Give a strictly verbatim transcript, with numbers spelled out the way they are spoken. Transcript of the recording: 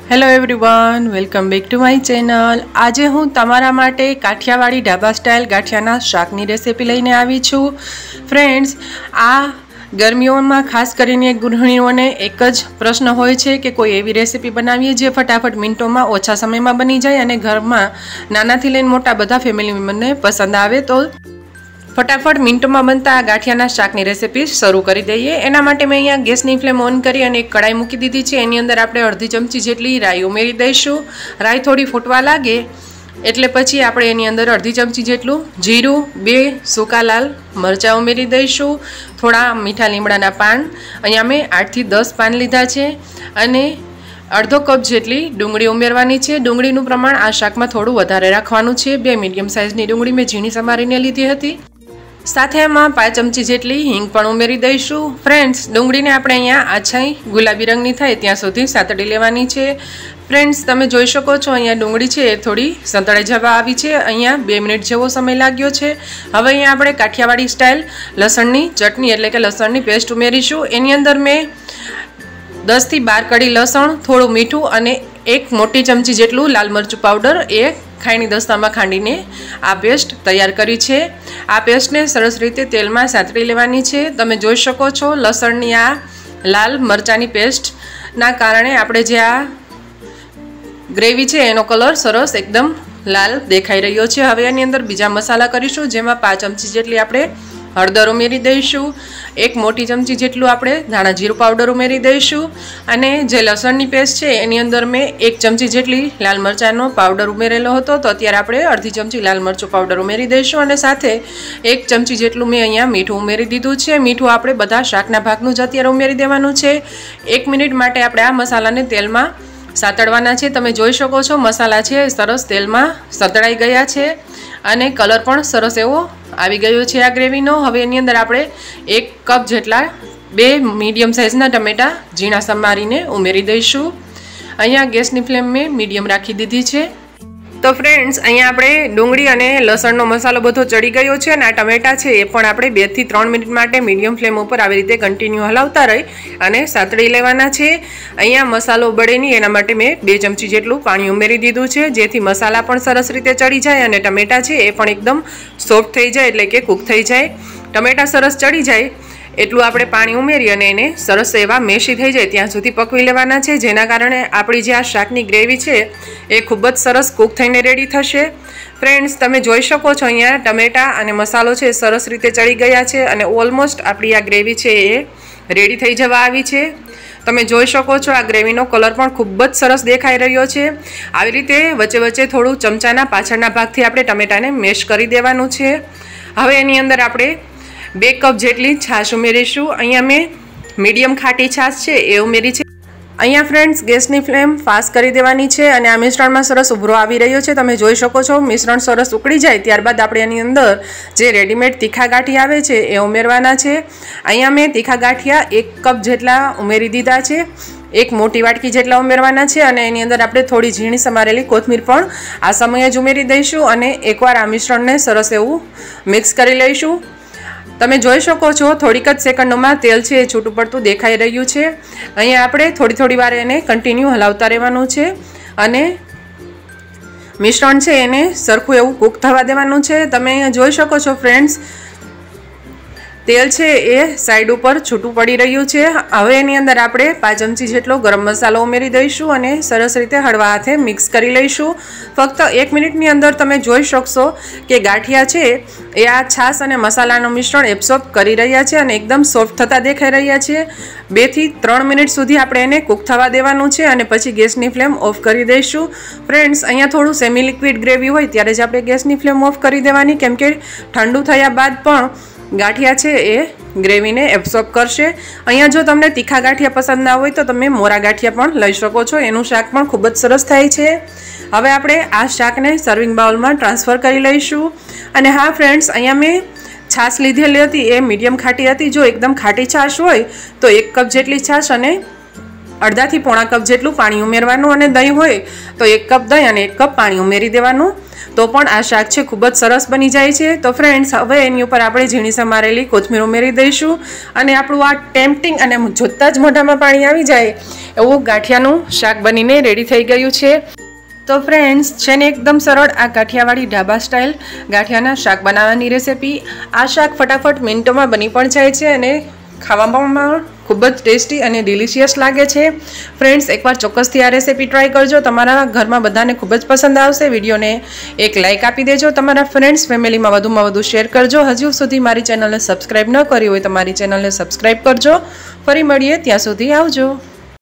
Hello everyone, welcome back to my channel. આજે હું તમારા માટે કાઠિયાવાડી ઢાબા સ્ટાઇલ ગાંઠિયાના શાકની રેસીપી લઈને આવી છું। ફ્રેન્ડ્સ, આ ગરમીઓમાં ખાસ કરીને ગૃહિણીઓને એક જ પ્રશ્ન હોય છે કે કોઈ એવી રેસીપી બનાવીએ જે ફટાફટ મિનિટોમાં ઓછા સમયમાં બની જાય અને ઘરમાં નાનાથી લઈને મોટા બધા ફેમિલી મેમ્બરને પસંદ આવે। તો ફટાફટ મિનિટોમાં બનતા આ ગાંઠિયાના શાકની રેસીપી શરૂ કરી દઈએ। એના માટે મેં અહીંયા ગેસની ફ્લેમ ઓન કરી અને એક કડાઈ મૂકી દીધી છે। એની અંદર આપણે અડધી ચમચી જેટલી રાઈ ઉમેરી દઈશું। રાઈ થોડી ફૂટવા લાગે એટલે પછી આપણે એની અંદર અડધી ચમચી જેટલું જીરું, બે સૂકા લાલ મરચાં ઉમેરી દઈશું, થોડા મીઠા લીમડાના પાન, અહીંયા મેં આઠથી દસ પાન લીધા છે અને અડધો કપ જેટલી ડુંગળી ઉમેરવાની છે। ડુંગળીનું પ્રમાણ આ શાકમાં થોડું વધારે રાખવાનું છે। બે મીડિયમ સાઇઝની ડુંગળી મેં ઝીણી સમારીને લીધી હતી। સાથે એમાં પાંચ ચમચી જેટલી હિંગ પણ ઉમેરી દઈશું। ફ્રેન્ડ્સ, ડુંગળીને આપણે અહીંયા આછાઈ ગુલાબી રંગની થાય ત્યાં સુધી સાતળી લેવાની છે। ફ્રેન્ડ્સ, તમે જોઈ શકો છો અહીંયા ડુંગળી છે એ થોડી સંતળાઈ જવા આવી છે। અહીંયા બે મિનિટ જેવો સમય લાગ્યો છે। હવે અહીંયા આપણે કાઠિયાવાડી સ્ટાઇલ લસણની ચટણી એટલે કે લસણની પેસ્ટ ઉમેરીશું। એની અંદર મેં દસથી બાર કળી લસણ, થોડું મીઠું અને એક મોટી ચમચી જેટલું લાલ મરચું પાવડર એ ખાયણી દસ્તામાં ખાંડીને આ પેસ્ટ તૈયાર કરી છે। આ પેસ્ટને સરસ રીતે તેલમાં સાતળી લેવાની છે। તમે જોઈ શકો છો લસણની આ લાલ મરચાંની પેસ્ટના કારણે આપણે જે આ ગ્રેવી છે એનો કલર સરસ એકદમ લાલ દેખાઈ રહ્યો છે। હવે એની અંદર બીજા મસાલા કરીશું, જેમાં પાંચ ચમચી જેટલી આપણે હળદર ઉમેરી દઈશું, એક મોટી ચમચી જેટલું આપણે ધાણા જીરું પાવડર ઉમેરી દઈશું અને જે લસણની પેસ્ટ છે એની અંદર મેં એક ચમચી જેટલી લાલ મરચાંનો પાવડર ઉમેરેલો હતો, તો અત્યારે આપણે અડધી ચમચી લાલ મરચું પાવડર ઉમેરી દઈશું અને સાથે એક ચમચી જેટલું મેં અહીંયા મીઠું ઉમેરી દીધું છે। મીઠું આપણે બધા શાકના ભાગનું જ અત્યારે ઉમેરી દેવાનું છે। એક મિનિટ માટે આપણે આ મસાલાને તેલમાં સાતળવાના છે। તમે જોઈ શકો છો મસાલા છે સરસ તેલમાં સતળાઈ ગયા છે અને કલર પણ સરસ એવો આવી ગયો છે આ ગ્રેવીનો। હવે એની અંદર આપણે એક કપ જેટલા બે મીડિયમ સાઇઝના ટમેટાં ઝીણા સમારીને ઉમેરી દઈશું। અહીંયા ગેસની ફ્લેમ મેં મીડિયમ રાખી દીધી છે। તો ફ્રેન્ડ્સ, અહીંયા આપણે ડુંગળી અને લસણનો મસાલો બધો ચડી ગયો છે અને આ ટમેટાં છે એ પણ આપણે બેથી ત્રણ મિનિટ માટે મીડિયમ ફ્લેમ ઉપર આવી રીતે કન્ટિન્યુ હલાવતા રહી અને સાતળી લેવાના છે। અહીંયા મસાલો બળે નહીં એના માટે મેં બે ચમચી જેટલું પાણી ઉમેરી દીધું છે, જેથી મસાલા પણ સરસ રીતે ચડી જાય અને ટમેટાં છે એ પણ એકદમ સોફ્ટ થઈ જાય એટલે કે કૂક થઈ જાય। ટમેટાં સરસ ચડી જાય એટલું આપણે પાણી ઉમેરી અને એને સરસ એવા મેશી થઈ જાય ત્યાં સુધી પકવી લેવાના છે, જેના કારણે આપણી જે આ શાકની ગ્રેવી છે એ ખૂબ જ સરસ કૂક થઈને રેડી થશે। ફ્રેન્ડ્સ, તમે જોઈ શકો છો અહીંયા ટમેટાં અને મસાલો છે સરસ રીતે ચડી ગયા છે અને ઓલમોસ્ટ આપણી આ ગ્રેવી છે એ રેડી થઈ જવા આવી છે। તમે જોઈ શકો છો આ ગ્રેવીનો કલર પણ ખૂબ જ સરસ દેખાઈ રહ્યો છે। આવી રીતે વચ્ચે વચ્ચે થોડું ચમચાના પાછળના ભાગથી આપણે ટમેટાને મેશ કરી દેવાનું છે। હવે એની અંદર આપણે બે કપ જેટલી છાશ ઉમેરીશું। અહીંયા મેં મીડિયમ ખાટી છાશ છે એ ઉમેરી છે। અહીંયા ફ્રેન્ડ્સ, ગેસની ફ્લેમ ફાસ્ટ કરી દેવાની છે અને આ મિશ્રણમાં સરસ ઉભરો આવી રહ્યો છે। તમે જોઈ શકો છો મિશ્રણ સરસ ઉકળી જાય ત્યારબાદ આપણે એની અંદર જે રેડીમેડ તીખા ગાંઠિયા આવે છે એ ઉમેરવાના છે। અહીંયા મેં તીખા ગાંઠિયા એક કપ જેટલા ઉમેરી દીધા છે, એક મોટી વાટકી જેટલા ઉમેરવાના છે અને એની અંદર આપણે થોડી ઝીણી સમારેલી કોથમીર પણ આ સમયે જ ઉમેરી દઈશું અને એકવાર આ મિશ્રણને સરસ એવું મિક્સ કરી લઈશું। તમે જોઈ શકો છો થોડીક જ સેકન્ડોમાં તેલ છે એ છૂટું પડતું દેખાઈ રહ્યું છે। અહીંયા આપણે થોડી થોડી વાર એને કન્ટિન્યુ હલાવતા રહેવાનું છે અને મિશ્રણ છે એને સરખું એવું કૂક થવા દેવાનું છે। તમે અહીંયા જોઈ શકો છો ફ્રેન્ડ્સ, તેલ છે એ સાઈડ ઉપર છૂટું પડી રહ્યું છે। હવે એની અંદર આપણે પાંચ ચમચી જેટલો ગરમ મસાલો ઉમેરી દઈશું અને સરસ રીતે હળવા હાથે મિક્સ કરી લઈશું। ફક્ત એક મિનિટની અંદર તમે જોઈ શકશો કે ગાંઠિયા છે એ આ છાશ અને મસાલાનું મિશ્રણ એબ્સોર્બ કરી રહ્યા છે અને એકદમ સોફ્ટ થતા દેખાઈ રહ્યા છે। બેથી ત્રણ મિનિટ સુધી આપણે એને કૂક થવા દેવાનું છે અને પછી ગેસની ફ્લેમ ઓફ કરી દઈશું। ફ્રેન્ડ્સ, અહીંયા થોડું સેમી લિક્વિડ ગ્રેવી હોય ત્યારે જ આપણે ગેસની ફ્લેમ ઓફ કરી દેવાની, કેમ કે ઠંડુ થયા બાદ પણ ગાંઠિયા છે એ ગ્રેવીને એબ્સોર્બ કરશે। અહીંયા જો તમને તીખા ગાંઠિયા પસંદ ના હોય તો તમે મોરા ગાંઠિયા પણ લઈ શકો છો, એનું શાક પણ ખૂબ જ સરસ થાય છે। હવે આપણે આ શાકને સર્વિંગ બાઉલમાં ટ્રાન્સફર કરી લઈશું। અને હા ફ્રેન્ડ્સ, અહીંયા મેં છાશ લીધેલી હતી એ મીડિયમ ખાટી હતી। જો એકદમ ખાટી છાશ હોય તો એક કપ જેટલી છાશ અને અડધાથી પોણા કપ જેટલું પાણી ઉમેરવાનું અને દહીં હોય તો એક કપ દહીં અને એક કપ પાણી ઉમેરી દેવાનું, તો પણ આ શાક છે ખૂબ જ સરસ બની જાય છે। તો ફ્રેન્ડ્સ, હવે એની ઉપર આપણે ઝીણી સમારેલી કોથમીર ઉમેરી દઈશું અને આપણું આ ટેમ્પટિંગ અને જોતાં જ મોઢામાં પાણી આવી જાય એવું ગાંઠિયાનું શાક બનીને રેડી થઈ ગયું છે। તો ફ્રેન્ડ્સ, છે ને એકદમ સરળ આ કાઠિયાવાડી ઢાબા સ્ટાઇલ ગાંઠિયાના શાક બનાવવાની રેસિપી। આ શાક ફટાફટ મિનિટોમાં બની પણ જાય છે અને ખાવામાં ખૂબ જ ટેસ્ટી અને ડિલિશિયસ લાગે છે। ફ્રેન્ડ્સ, એકવાર ચોક્કસથી આ રેસિપી ટ્રાય કરજો, તમારા ઘરમાં બધાને ખૂબ જ પસંદ આવશે। વિડીયોને એક લાઇક આપી દેજો, તમારા ફ્રેન્ડ્સ ફેમિલીમાં વધુમાં વધુ શેર કરજો। હજુ સુધી મારી ચેનલને સબસ્ક્રાઈબ ન કરી હોય તો મારી ચેનલને સબસ્ક્રાઈબ કરજો। ફરી મળીએ, ત્યાં સુધી આવજો।